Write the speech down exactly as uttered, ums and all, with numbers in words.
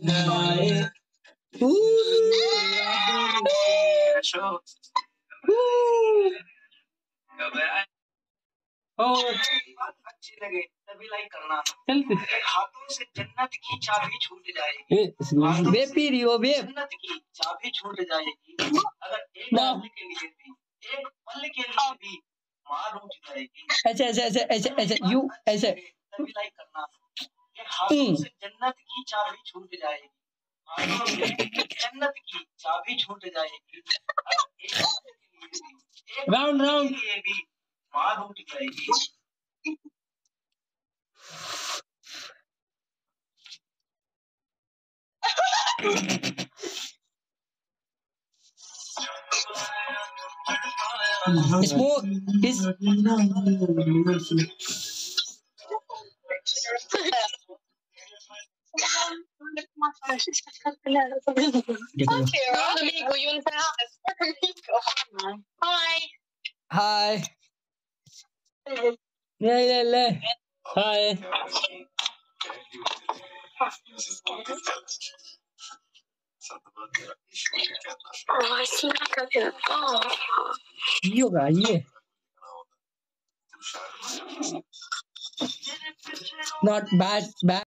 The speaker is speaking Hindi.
अच्छी लगे तभी लाइक करना। हाथों से जन्नत की चाबी छूट जाएगी। बे पी रही हो बे। जन्नत की चाबी छूट जाएगी अगर एक पल के लिए भी, एक पल के लिए भी मार उठ जाएगी। ऐसे ऐसे ऐसे ऐसे ऐसे यू ऐसे तभी लाइक करना। हाथों से जन्नत की चाबी छूट जाएगी। हाथों से जन्नत की चाबी छूट जाएगी अगर एक पल के लिए भी, एक राउंड राउंड के लिए भी मार उठ जाएगी। Smoke is Hi. Hi. Yeah, yeah, yeah. Hi. Yoga, yeah. Not bad, bad.